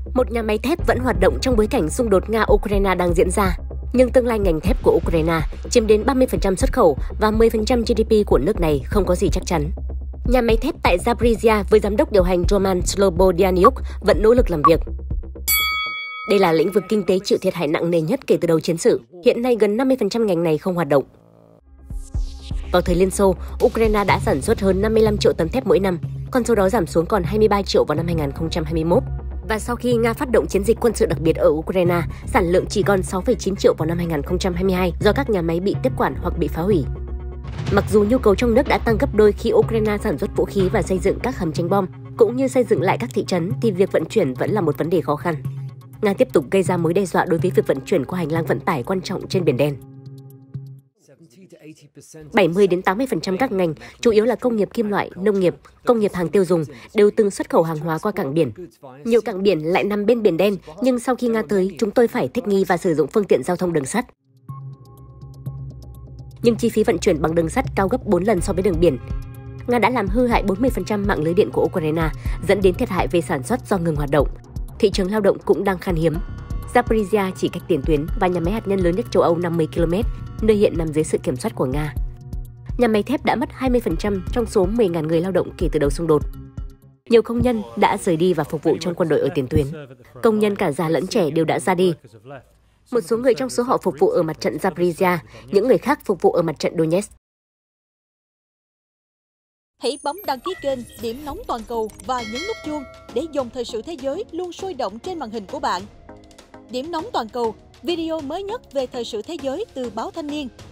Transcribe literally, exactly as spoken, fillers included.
Một nhà máy thép vẫn hoạt động trong bối cảnh xung đột Nga-Ukraine đang diễn ra. Nhưng tương lai ngành thép của Ukraine chiếm đến ba mươi phần trăm xuất khẩu và mười phần trăm giê đê pê của nước này không có gì chắc chắn. Nhà máy thép tại Zaporizhia với giám đốc điều hành Roman Slobodianyuk vẫn nỗ lực làm việc. Đây là lĩnh vực kinh tế chịu thiệt hại nặng nề nhất kể từ đầu chiến sự. Hiện nay gần năm mươi phần trăm ngành này không hoạt động. Vào thời Liên Xô, Ukraine đã sản xuất hơn năm mươi lăm triệu tấn thép mỗi năm, con số đó giảm xuống còn hai mươi ba triệu vào năm hai nghìn không trăm hai mươi mốt. Và sau khi Nga phát động chiến dịch quân sự đặc biệt ở Ukraine, sản lượng chỉ còn sáu phẩy chín triệu vào năm hai nghìn không trăm hai mươi hai do các nhà máy bị tiếp quản hoặc bị phá hủy. Mặc dù nhu cầu trong nước đã tăng gấp đôi khi Ukraine sản xuất vũ khí và xây dựng các hầm tránh bom, cũng như xây dựng lại các thị trấn, thì việc vận chuyển vẫn là một vấn đề khó khăn. Nga tiếp tục gây ra mối đe dọa đối với việc vận chuyển qua hành lang vận tải quan trọng trên Biển Đen. bảy mươi đến tám mươi phần trăm các ngành, chủ yếu là công nghiệp kim loại, nông nghiệp, công nghiệp hàng tiêu dùng, đều từng xuất khẩu hàng hóa qua cảng biển. Nhiều cảng biển lại nằm bên Biển Đen, nhưng sau khi Nga tới, chúng tôi phải thích nghi và sử dụng phương tiện giao thông đường sắt. Nhưng chi phí vận chuyển bằng đường sắt cao gấp bốn lần so với đường biển. Nga đã làm hư hại bốn mươi phần trăm mạng lưới điện của Ukraine, dẫn đến thiệt hại về sản xuất do ngừng hoạt động. Thị trường lao động cũng đang khan hiếm. Zaporizhia chỉ cách tiền tuyến và nhà máy hạt nhân lớn nhất châu Âu năm mươi ki lô mét, nơi hiện nằm dưới sự kiểm soát của Nga. Nhà máy thép đã mất hai mươi phần trăm trong số mười nghìn người lao động kể từ đầu xung đột. Nhiều công nhân đã rời đi và phục vụ trong quân đội ở tiền tuyến. Công nhân cả già lẫn trẻ đều đã ra đi. Một số người trong số họ phục vụ ở mặt trận Zaporizhia, những người khác phục vụ ở mặt trận Donetsk. Hãy bấm đăng ký kênh Điểm Nóng Toàn Cầu và nhấn nút chuông để dòng thời sự thế giới luôn sôi động trên màn hình của bạn. Điểm Nóng Toàn Cầu, video mới nhất về thời sự thế giới từ báo Thanh niên.